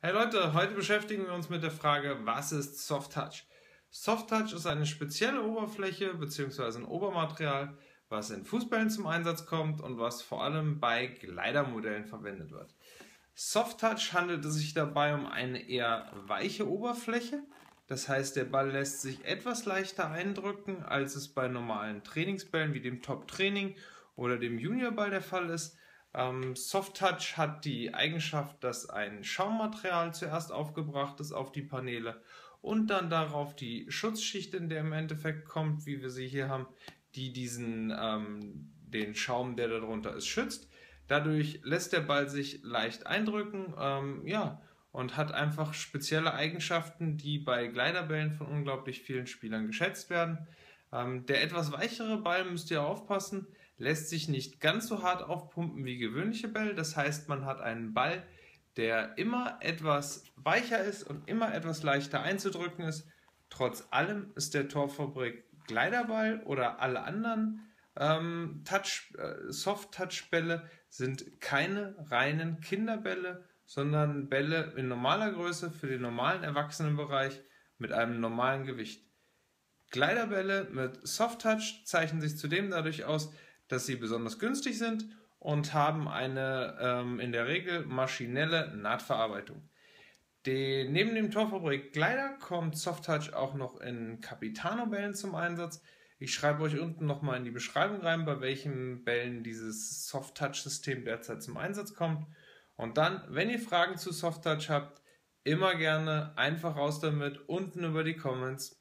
Hey Leute, heute beschäftigen wir uns mit der Frage, was ist Soft Touch? Soft Touch ist eine spezielle Oberfläche bzw. ein Obermaterial, was in Fußbällen zum Einsatz kommt und was vor allem bei Glidermodellen verwendet wird. Soft Touch handelt es sich dabei um eine eher weiche Oberfläche. Das heißt, der Ball lässt sich etwas leichter eindrücken, als es bei normalen Trainingsbällen wie dem Top Training oder dem Juniorball der Fall ist. Soft Touch hat die Eigenschaft, dass ein Schaummaterial zuerst aufgebracht ist auf die Paneele und dann darauf die Schutzschicht, in der im Endeffekt kommt, wie wir sie hier haben, die den Schaum, der darunter ist, schützt. Dadurch lässt der Ball sich leicht eindrücken, und hat einfach spezielle Eigenschaften, die bei Gliderbällen von unglaublich vielen Spielern geschätzt werden. Der etwas weichere Ball, müsst ihr aufpassen, lässt sich nicht ganz so hart aufpumpen wie gewöhnliche Bälle. Das heißt, man hat einen Ball, der immer etwas weicher ist und immer etwas leichter einzudrücken ist. Trotz allem ist der Torfabrik Gliderball oder alle anderen Soft-Touch-Bälle sind keine reinen Kinderbälle, sondern Bälle in normaler Größe für den normalen Erwachsenenbereich mit einem normalen Gewicht. Gliderbälle mit Soft Touch zeichnen sich zudem dadurch aus, dass sie besonders günstig sind und haben eine in der Regel maschinelle Nahtverarbeitung. Neben dem Torfabrik Glider kommt Soft Touch auch noch in Capitano-Bällen zum Einsatz. Ich schreibe euch unten nochmal in die Beschreibung rein, bei welchen Bällen dieses Soft Touch-System derzeit zum Einsatz kommt. Und dann, wenn ihr Fragen zu Soft Touch habt, immer gerne einfach raus damit, unten über die Comments.